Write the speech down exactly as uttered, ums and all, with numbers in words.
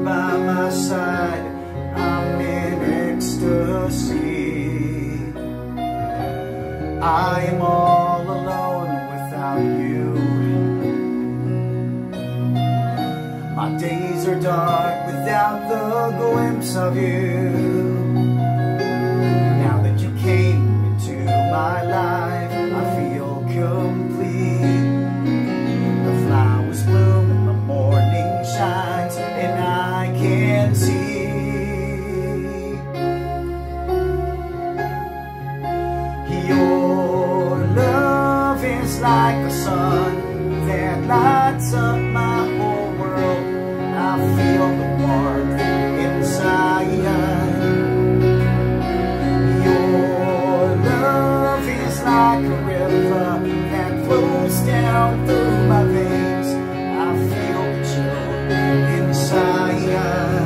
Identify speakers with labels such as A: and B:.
A: by my side, I'm in ecstasy. I am all alone without you. My days are dark without the glimpse of you. Now that you came into my life, I feel complete. The flowers bloom and the morning shines, and I can see your love is like a sun that lights up my whole world. I feel the warmth inside. Your love is like a river that flows down through my veins. I feel the chill inside.